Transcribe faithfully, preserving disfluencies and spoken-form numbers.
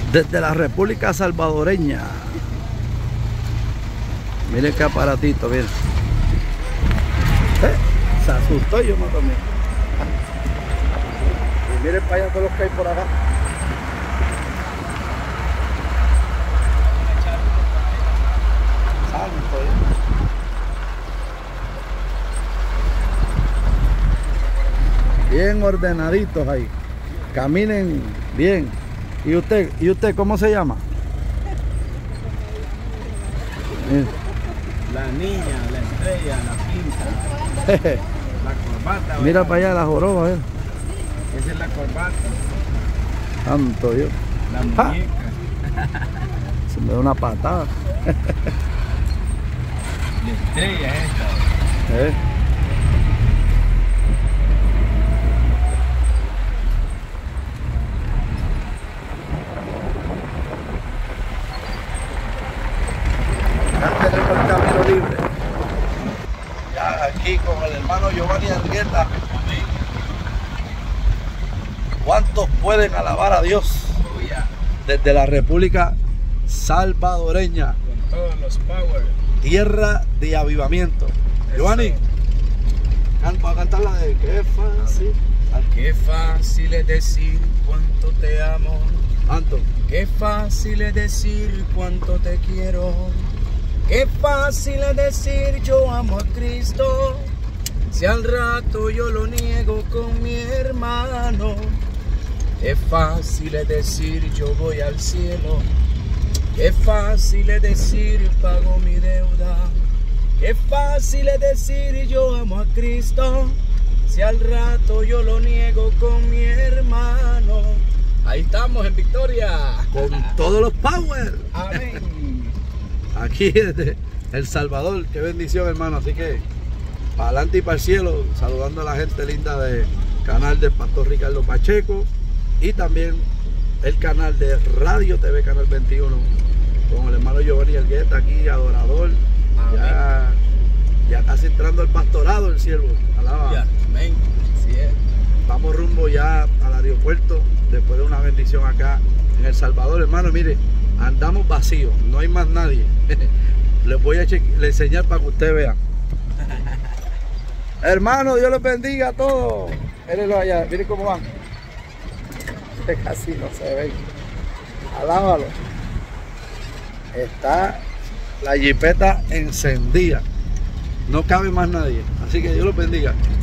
Desde la República Salvadoreña. Miren qué aparatito, miren. ¿Eh? Se asustó y yo me tomé. Y miren para allá todos los que hay por acá. Santo Dios. Bien ordenaditos ahí. Caminen bien. ¿Y usted, ¿y usted cómo se llama? La niña, la estrella, la pinta, la corbata. Mira para allá la joroba, ¿eh? Esa es la corbata. Santo Dios. La muñeca. Se me da una patada. La estrella esta. ¿Eh? Ya tenemos el camino libre. Ya aquí con el hermano Giovanni Argueta. ¿Cuántos pueden alabar a Dios? Desde la República Salvadoreña. Con todos los power. Tierra de avivamiento. Eso. Giovanni, va a cantar la de qué fácil. Qué fácil es decir cuánto te amo. Anto. Qué fácil es decir cuánto te quiero. Qué fácil es decir yo amo a Cristo. Si al rato yo lo niego con mi hermano. Qué fácil es decir yo voy al cielo. Qué fácil es decir pago mi deuda. Qué fácil es decir yo amo a Cristo. Si al rato yo lo niego con mi hermano. Ahí estamos en victoria. Con todos los power. Amén. Aquí desde El Salvador. Qué bendición, hermano. Así que para adelante y para el cielo. Saludando a la gente linda del canal del Pastor Ricardo Pacheco. Y también el canal de Radio T V Canal veintiuno. Con el hermano Giovanni Argueta aquí, adorador. Ya, ya casi entrando al pastorado el siervo. Alaba. Ya, amén. Así es. Vamos rumbo ya al aeropuerto. Después de una bendición acá en El Salvador, hermano. Mire, andamos vacíos. No hay más nadie. Les voy a le enseñar para que usted vea. Hermano, Dios los bendiga a todos. Mírenlo allá. Miren cómo van. Casi no se ven. Alábalo. Está la jipeta encendida. No cabe más nadie. Así que Dios los bendiga.